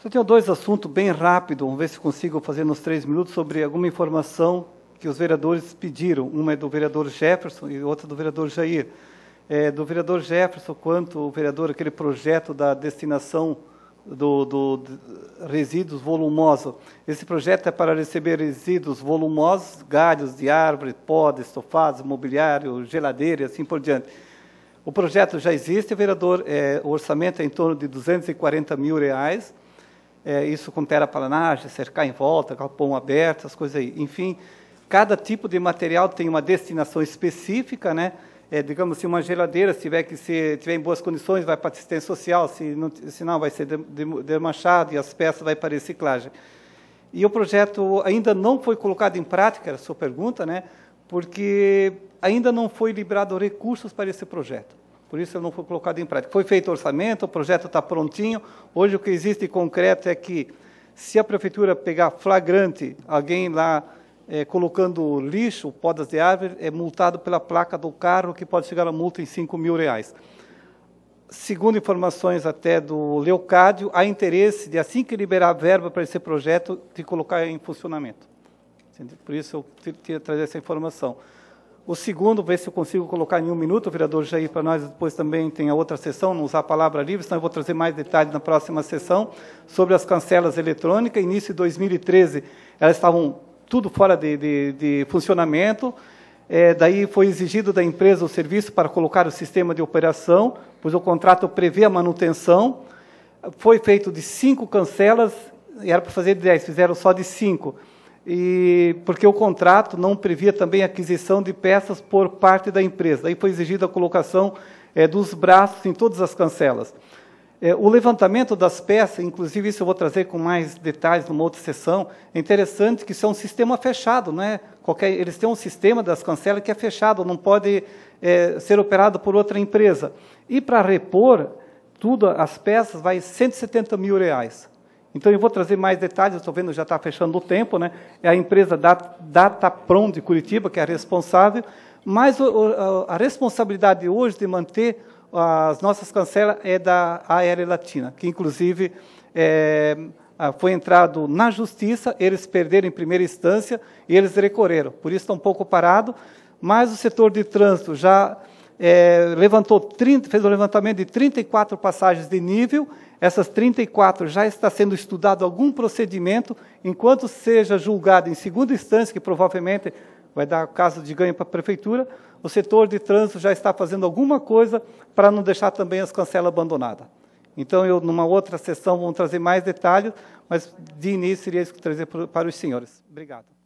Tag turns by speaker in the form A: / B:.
A: Só tenho dois assuntos bem rápidos, vamos ver se consigo fazer nos 3 minutos, sobre alguma informação que os vereadores pediram. Uma é do vereador Jefferson e outra do vereador Jair. Do vereador Jefferson, quanto o vereador, aquele projeto da destinação do resíduos volumosos. Esse projeto é para receber resíduos volumosos, galhos de árvore, pó, estofados, mobiliário, geladeira e assim por diante. O projeto já existe, vereador, o orçamento é em torno de R$240 mil. Isso com terraplanagem, cercar em volta, galpão aberto, as coisas aí. Enfim, cada tipo de material tem uma destinação específica, né? Digamos assim, uma geladeira, se tiver em boas condições, vai para assistência social, se não, vai ser desmanchado e as peças vai para reciclagem. E o projeto ainda não foi colocado em prática, era a sua pergunta, né? Porque ainda não foi liberado recursos para esse projeto. Por isso ele não foi colocado em prática. Foi feito o orçamento, o projeto está prontinho. Hoje o que existe em concreto é que, se a prefeitura pegar flagrante alguém lá colocando lixo, podas de árvore, é multado pela placa do carro, que pode chegar a multa em R$5 mil. Segundo informações até do Leocádio, há interesse de, assim que liberar a verba para esse projeto, de colocar em funcionamento. Por isso eu queria trazer essa informação. O segundo, ver se eu consigo colocar em 1 minuto, o vereador Jair, para nós depois também tem a outra sessão, não usar a palavra livre, senão eu vou trazer mais detalhes na próxima sessão, sobre as cancelas eletrônicas. Início de 2013, elas estavam tudo fora de funcionamento, daí foi exigido da empresa o serviço para colocar o sistema de operação, pois o contrato prevê a manutenção. Foi feito de 5 cancelas, e era para fazer 10, fizeram só de 5. Porque o contrato não previa também a aquisição de peças por parte da empresa. Aí foi exigida a colocação dos braços em todas as cancelas. O levantamento das peças, inclusive isso eu vou trazer com mais detalhes numa outra sessão, é interessante que isso é um sistema fechado, não é? Eles têm um sistema das cancelas que é fechado, não pode ser operado por outra empresa. E para repor tudo, as peças, vai R$170 mil. Então, eu vou trazer mais detalhes, estou vendo, já está fechando o tempo, né? É a empresa Datapron de Curitiba, que é a responsável, mas a responsabilidade hoje de manter as nossas cancelas é da AR Latina, que, inclusive, foi entrado na justiça, eles perderam em primeira instância e eles recorreram. Por isso, está um pouco parado, mas o setor de trânsito já fez o levantamento de 34 passagens de nível. Essas 34 já está sendo estudado algum procedimento, enquanto seja julgado em segunda instância, que provavelmente vai dar caso de ganho para a prefeitura, o setor de trânsito já está fazendo alguma coisa para não deixar também as cancelas abandonadas. Então, numa outra sessão, vamos trazer mais detalhes, mas de início, seria isso que trazer para os senhores. Obrigado.